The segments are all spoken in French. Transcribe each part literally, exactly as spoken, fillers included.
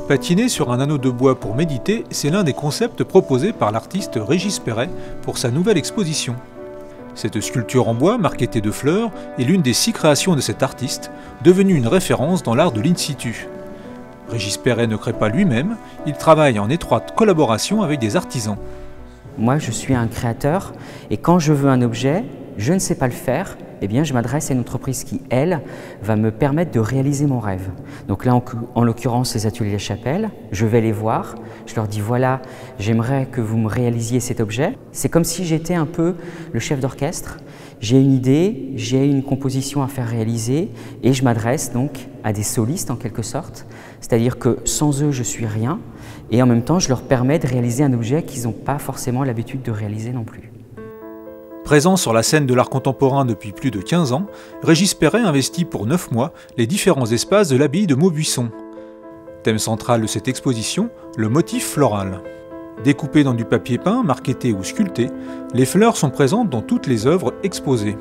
Patiner sur un anneau de bois pour méditer, c'est l'un des concepts proposés par l'artiste Régis Perret pour sa nouvelle exposition. Cette sculpture en bois, marquetée de fleurs, est l'une des six créations de cet artiste, devenue une référence dans l'art de l'in situ. Régis Perret ne crée pas lui-même, il travaille en étroite collaboration avec des artisans. Moi, je suis un créateur et quand je veux un objet, je ne sais pas le faire, eh bien, je m'adresse à une entreprise qui, elle, va me permettre de réaliser mon rêve. Donc là, en, en l'occurrence, les ateliers La Chapelle, je vais les voir, je leur dis voilà, j'aimerais que vous me réalisiez cet objet. C'est comme si j'étais un peu le chef d'orchestre. J'ai une idée, j'ai une composition à faire réaliser et je m'adresse donc à des solistes en quelque sorte. C'est-à-dire que sans eux, je suis rien et en même temps, je leur permets de réaliser un objet qu'ils n'ont pas forcément l'habitude de réaliser non plus. Présent sur la scène de l'art contemporain depuis plus de quinze ans, Régis Perret investit pour neuf mois les différents espaces de l'abbaye de Maubuisson. Thème central de cette exposition, le motif floral. Découpées dans du papier peint, marqueté ou sculpté, les fleurs sont présentes dans toutes les œuvres exposées.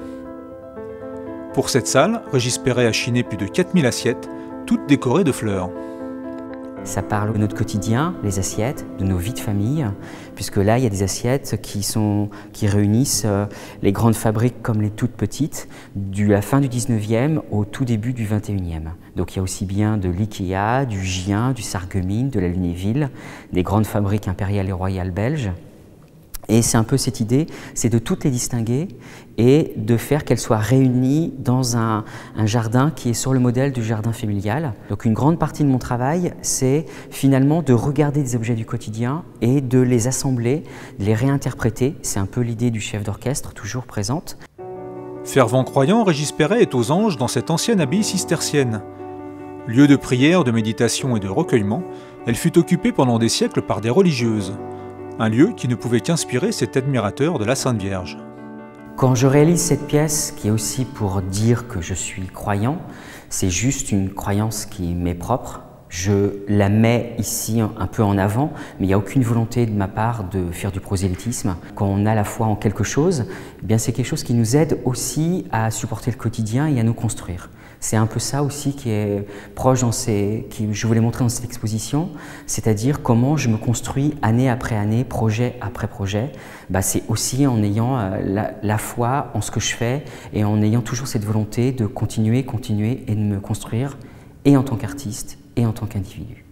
Pour cette salle, Régis Perret a chiné plus de quatre mille assiettes, toutes décorées de fleurs. Ça parle de notre quotidien, les assiettes, de nos vies de famille, puisque là, il y a des assiettes qui, sont, qui réunissent les grandes fabriques comme les toutes petites, de la fin du dix-neuvième au tout début du vingt et unième. Donc il y a aussi bien de l'Ikea, du Gien, du Sarreguemines, de la Lunéville, des grandes fabriques impériales et royales belges. Et c'est un peu cette idée, c'est de toutes les distinguer et de faire qu'elles soient réunies dans un, un jardin qui est sur le modèle du jardin familial. Donc une grande partie de mon travail, c'est finalement de regarder des objets du quotidien et de les assembler, de les réinterpréter. C'est un peu l'idée du chef d'orchestre, toujours présente. Fervent croyant, Régis Perret est aux Anges dans cette ancienne abbaye cistercienne. Lieu de prière, de méditation et de recueillement, elle fut occupée pendant des siècles par des religieuses. Un lieu qui ne pouvait qu'inspirer cet admirateur de la Sainte Vierge. Quand je réalise cette pièce, qui est aussi pour dire que je suis croyant, c'est juste une croyance qui m'est propre. Je la mets ici un peu en avant, mais il n'y a aucune volonté de ma part de faire du prosélytisme. Quand on a la foi en quelque chose, eh bien c'est quelque chose qui nous aide aussi à supporter le quotidien et à nous construire. C'est un peu ça aussi qui est proche dans ces, qui je voulais montrer dans cette exposition, c'est-à-dire comment je me construis année après année, projet après projet. Bah, c'est aussi en ayant la, la foi en ce que je fais et en ayant toujours cette volonté de continuer, continuer et de me construire, et en tant qu'artiste et en tant qu'individu.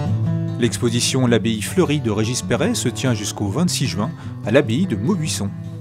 L'exposition L'abbaye fleurie de Régis Perret se tient jusqu'au vingt-six juin à l'abbaye de Maubuisson.